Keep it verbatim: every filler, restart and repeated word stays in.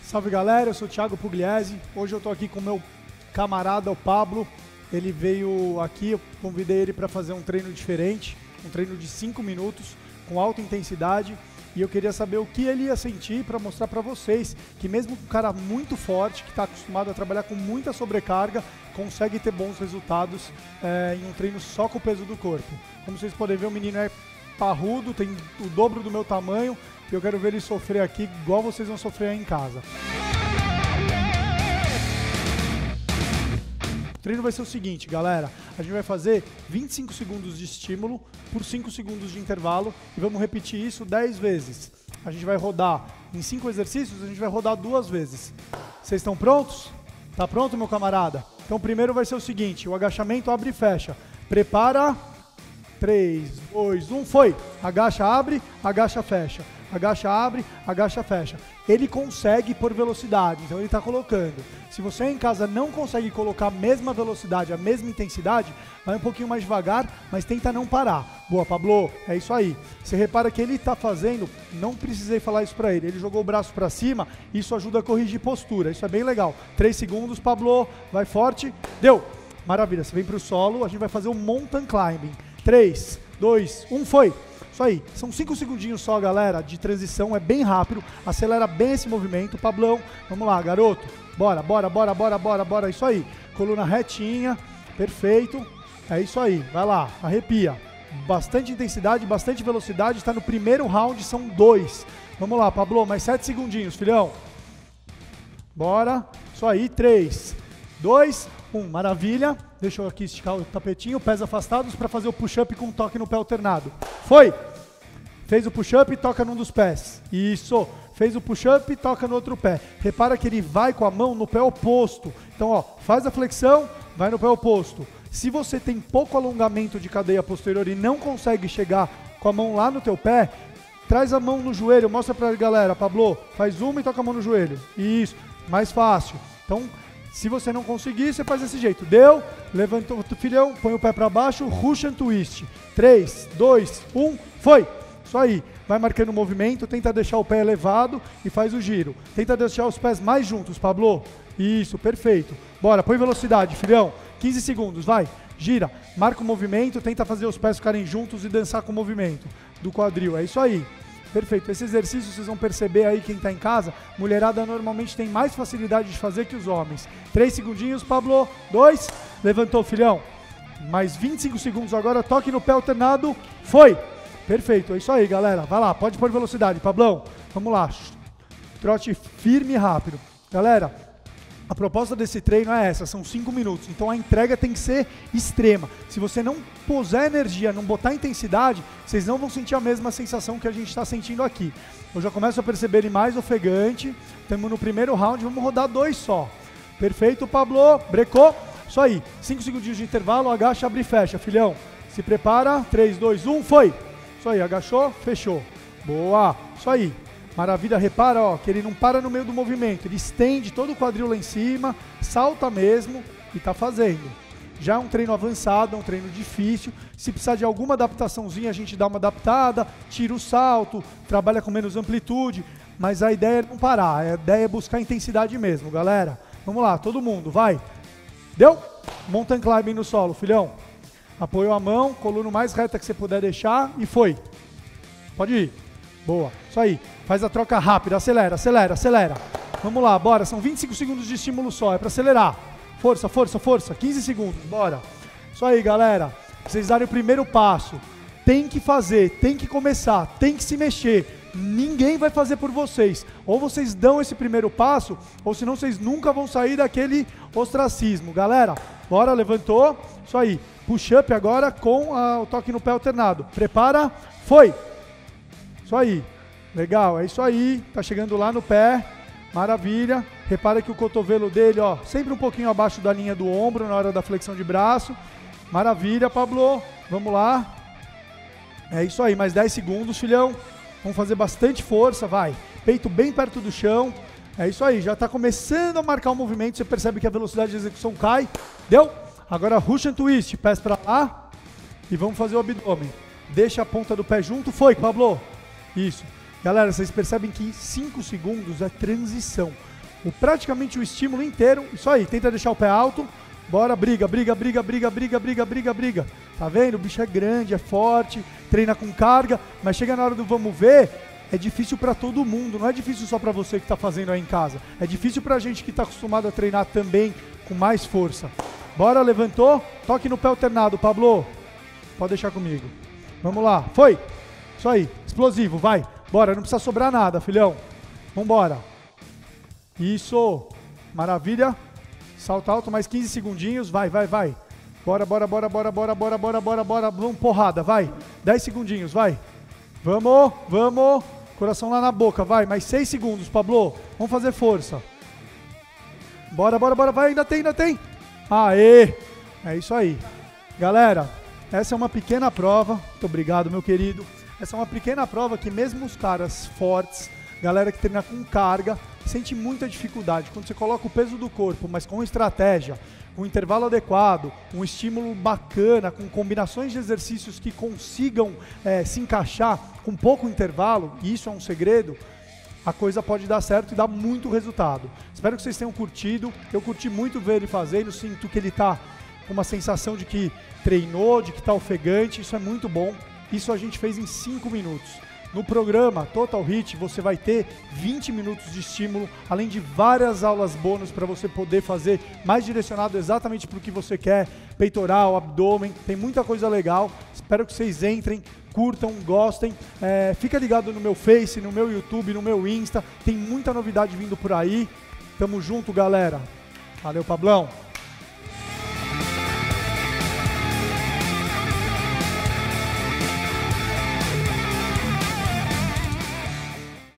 Salve galera, eu sou o Thiago Pugliese. Hoje eu tô aqui com o meu camarada, o Pablo. Ele veio aqui, eu convidei ele para fazer um treino diferente, um treino de cinco minutos, com alta intensidade. E eu queria saber o que ele ia sentir para mostrar para vocês que mesmo um cara muito forte, que está acostumado a trabalhar com muita sobrecarga, consegue ter bons resultados é, em um treino só com o peso do corpo. Como vocês podem ver, o menino é parrudo, tem o dobro do meu tamanho, e eu quero ver ele sofrer aqui igual vocês vão sofrer aí em casa. O treino vai ser o seguinte, galera, a gente vai fazer vinte e cinco segundos de estímulo por cinco segundos de intervalo e vamos repetir isso dez vezes. A gente vai rodar em cinco exercícios, a gente vai rodar duas vezes. Vocês estão prontos? Tá pronto, meu camarada? Então o primeiro vai ser o seguinte, o agachamento abre e fecha. Prepara, três, dois, um, foi! Agacha, abre, agacha, fecha. Agacha, abre, agacha, fecha. Ele consegue por velocidade, então ele está colocando. Se você em casa não consegue colocar a mesma velocidade, a mesma intensidade, vai um pouquinho mais devagar, mas tenta não parar. Boa, Pablo, é isso aí. Você repara que ele está fazendo, não precisei falar isso para ele, ele jogou o braço para cima, isso ajuda a corrigir postura, isso é bem legal. três segundos, Pablo, vai forte, deu. Maravilha, você vem para o solo, a gente vai fazer o mountain climbing. três, dois, um, foi! Isso aí, são cinco segundinhos só, galera, de transição, é bem rápido, acelera bem esse movimento. Pablão, vamos lá, garoto, bora, bora, bora, bora, bora, bora, isso aí, coluna retinha, perfeito, é isso aí, vai lá, arrepia, bastante intensidade, bastante velocidade, está no primeiro round, são dois, vamos lá, Pablo, mais sete segundinhos, filhão, bora, isso aí, três, dois, um, maravilha, deixa eu aqui esticar o tapetinho, pés afastados para fazer o push-up com um toque no pé alternado, foi! Fez o push-up e toca num dos pés. Isso. Fez o push-up e toca no outro pé. Repara que ele vai com a mão no pé oposto. Então, ó, faz a flexão, vai no pé oposto. Se você tem pouco alongamento de cadeia posterior e não consegue chegar com a mão lá no teu pé, traz a mão no joelho, mostra pra galera, Pablo, faz uma e toca a mão no joelho. Isso, mais fácil. Então, se você não conseguir, você faz desse jeito. Deu, levantou o filhão, põe o pé pra baixo, Russian twist. três, dois, um, foi! Isso aí, vai marcando o movimento, tenta deixar o pé elevado e faz o giro. Tenta deixar os pés mais juntos, Pablo. Isso, perfeito. Bora, põe velocidade, filhão. quinze segundos, vai. Gira, marca o movimento, tenta fazer os pés ficarem juntos e dançar com o movimento do quadril. É isso aí. Perfeito. Esse exercício vocês vão perceber aí, quem está em casa, mulherada normalmente tem mais facilidade de fazer que os homens. Três segundinhos, Pablo. Dois. Levantou, filhão. Mais vinte e cinco segundos agora, toque no pé alternado. Foi. Perfeito, é isso aí, galera. Vai lá, pode pôr velocidade. Pablão, vamos lá. Trote firme e rápido. Galera, a proposta desse treino é essa, são cinco minutos. Então a entrega tem que ser extrema. Se você não puser energia, não botar intensidade, vocês não vão sentir a mesma sensação que a gente está sentindo aqui. Eu já começo a perceber ele mais ofegante. Estamos no primeiro round, vamos rodar dois só. Perfeito, Pablo. Brecou. Isso aí. cinco segundinhos de intervalo, agacha, abre e fecha, filhão. Se prepara. três, dois, um, foi! Isso aí, agachou, fechou. Boa, isso aí. Maravilha, repara, ó, que ele não para no meio do movimento. Ele estende todo o quadril lá em cima, salta mesmo e tá fazendo. Já é um treino avançado, é um treino difícil. Se precisar de alguma adaptaçãozinha, a gente dá uma adaptada, tira o salto, trabalha com menos amplitude. Mas a ideia é não parar, a ideia é buscar intensidade mesmo, galera. Vamos lá, todo mundo, vai. Deu? Mountain climbing no solo, filhão. Apoiou a mão, coluna o mais reta que você puder deixar e foi. Pode ir. Boa. Isso aí. Faz a troca rápida. Acelera, acelera, acelera. Vamos lá, bora. São vinte e cinco segundos de estímulo só. É para acelerar. Força, força, força. quinze segundos. Bora. Isso aí, galera. Vocês darem o primeiro passo. Tem que fazer, tem que começar, tem que se mexer. Ninguém vai fazer por vocês. Ou vocês dão esse primeiro passo, ou senão vocês nunca vão sair daquele ostracismo. Galera, bora, levantou. Isso aí. Push-up agora com a, o toque no pé alternado. Prepara, foi! Isso aí. Legal, é isso aí. Tá chegando lá no pé. Maravilha. Repara que o cotovelo dele, ó, sempre um pouquinho abaixo da linha do ombro na hora da flexão de braço. Maravilha, Pablo. Vamos lá. É isso aí, mais dez segundos, filhão. Vamos fazer bastante força, vai. Peito bem perto do chão. É isso aí, já tá começando a marcar o movimento. Você percebe que a velocidade de execução cai. Deu? Agora Russian twist, pés para lá e vamos fazer o abdômen. Deixa a ponta do pé junto, foi, Pablo. Isso. Galera, vocês percebem que cinco segundos é transição. o, praticamente o estímulo inteiro. Isso aí, tenta deixar o pé alto. Bora, briga, briga, briga, briga, briga, briga, briga, briga. Tá vendo? O bicho é grande, é forte, treina com carga, mas chega na hora do vamos ver, é difícil pra todo mundo, não é difícil só pra você que tá fazendo aí em casa. É difícil pra gente que tá acostumado a treinar também com mais força. Bora, levantou, toque no pé alternado, Pablo. Pode deixar comigo. Vamos lá, foi. Isso aí, explosivo, vai. Bora, não precisa sobrar nada, filhão. Vambora. Isso, maravilha. Salto alto, mais quinze segundinhos, vai, vai, vai. Bora, bora, bora, bora, bora, bora, bora, bora, bora. Vamos, porrada, vai. dez segundinhos, vai. Vamos, vamos. Coração lá na boca, vai. Mais seis segundos, Pablo. Vamos fazer força. Bora, bora, bora, vai. Ainda tem, ainda tem. Aê. É isso aí. Galera, essa é uma pequena prova. Muito obrigado, meu querido. Essa é uma pequena prova que mesmo os caras fortes, galera que treina com carga, sente muita dificuldade. Quando você coloca o peso do corpo, mas com estratégia, com intervalo adequado, um estímulo bacana, com combinações de exercícios que consigam é, se encaixar com pouco intervalo, e isso é um segredo, a coisa pode dar certo e dar muito resultado. Espero que vocês tenham curtido. Eu curti muito ver ele fazendo, sinto que ele está com uma sensação de que treinou, de que está ofegante, isso é muito bom. Isso a gente fez em cinco minutos. No programa Total Hit você vai ter vinte minutos de estímulo, além de várias aulas bônus para você poder fazer mais direcionado exatamente para o que você quer, peitoral, abdômen, tem muita coisa legal. Espero que vocês entrem, curtam, gostem. É, fica ligado no meu Face, no meu YouTube, no meu Insta, tem muita novidade vindo por aí. Tamo junto, galera. Valeu, Pablão.